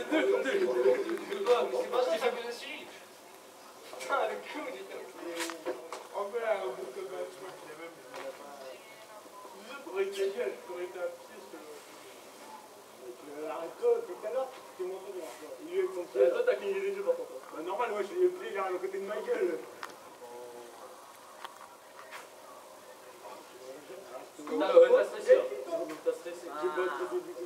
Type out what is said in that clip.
C'est pas ça que je suis. Putain, le coup, il était... En fait, un bout comme ça, je crois qu'il a même, il n'a pas... Je pourrais être gueule, je pourrais être un pied, arrête-toi, depuis tout à l'heure, tu t'es monté devant toi. Il est comme ça. Toi, t'as cligné les yeux par contre. Bah, normal, moi, je l'ai pris, il est à côté de ma gueule. T'as stressé. T'as stressé. J'ai pas stressé du tout.